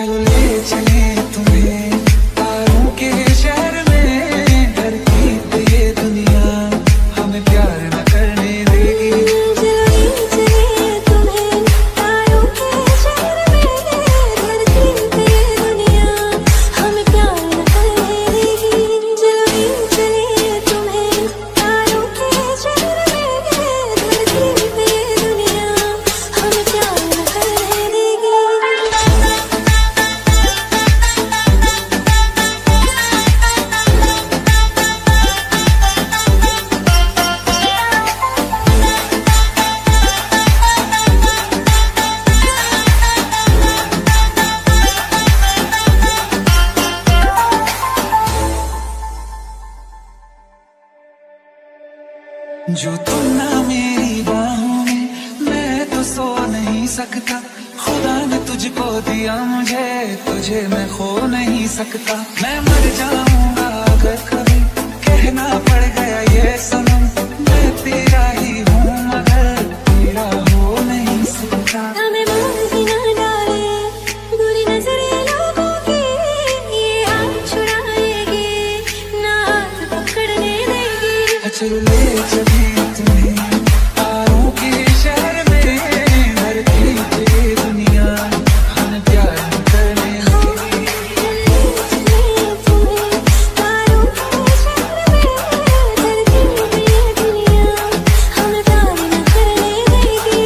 चलो ले चले तुम्हें तारों के शहर में, धरती पे ये दुनिया हमें प्यार न करने देगी। चलो ले चले तुम्हें तारों के शहर में, धरती पे ये दुनिया हमें प्यार न करने देगी। चलो ले चले तुम्हें तारों के शहर में, धरती पे ये दुनिया हमें प्यार न करने देगी। जो तुम ना मेरी बाहों में, मैं तो सो नहीं सकता। खुदा ने तुझको दिया मुझे, तुझे मैं खो नहीं सकता। मैं मर जाऊंगा अगर कभी कहना पड़ गया ये सनम, मैं तेरा ही हूँ मगर तेरा हो नहीं सकता। हमें मार ही ना डाले बुरी नजरें लोगों की, ये हाथ छुड़ाएगी ना हाथ पकड़ने देगी। चलो ले चले तुम्हें तारों के शहर में, धरती पे ये दुनिया हमें प्यार न करने देगी। चले तुम्हें तारों के शहर में, धरती पे ये दुनिया हमें प्यार न करने देगी।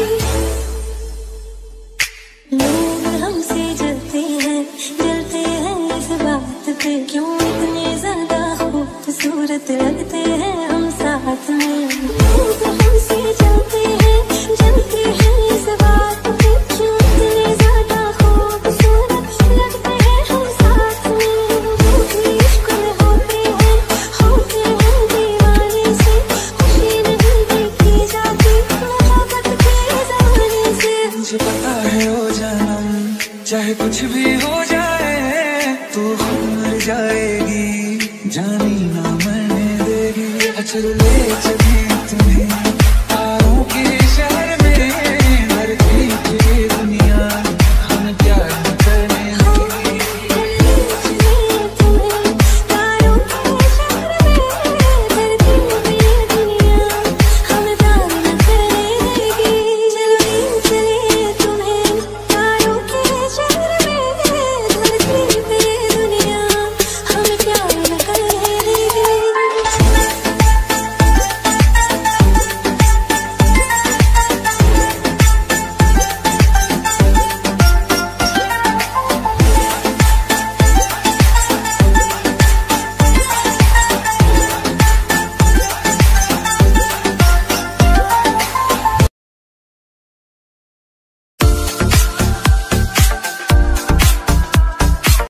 लोग हमसे जलते हैं इस बात पे, क्यों इतने ज्यादा खूबसूरत लगते हैं हम साथ में। लोग हमसे जलते हैं इस बात पे, क्यों इतने ज्यादा खूबसूरत लगते हैं हम साथ में। लोग इश्क में होते हैं दीवाने से, खुशी नहीं देखी जाती मोहब्बत के जमाने से। मुझे पता है ओ जानम, चाहे कुछ भी हो जाए तू मर जाएगी, जानी ना मरने देगी। चलो ले चले